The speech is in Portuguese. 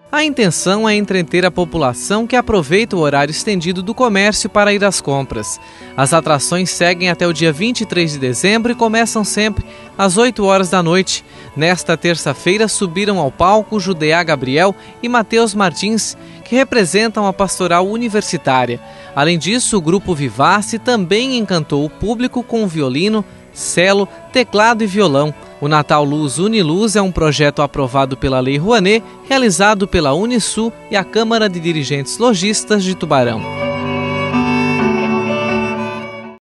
A intenção é entreter a população que aproveita o horário estendido do comércio para ir às compras. As atrações seguem até o dia 23 de dezembro e começam sempre às 8 horas da noite. Nesta terça-feira subiram ao palco Judeá Gabriel e Matheus Martins, que representam a pastoral universitária. Além disso, o grupo Vivace também encantou o público com violino, cello, teclado e violão. O Natal Luz Uniluz é um projeto aprovado pela Lei Rouanet, realizado pela Unisul e a Câmara de Dirigentes Lojistas de Tubarão.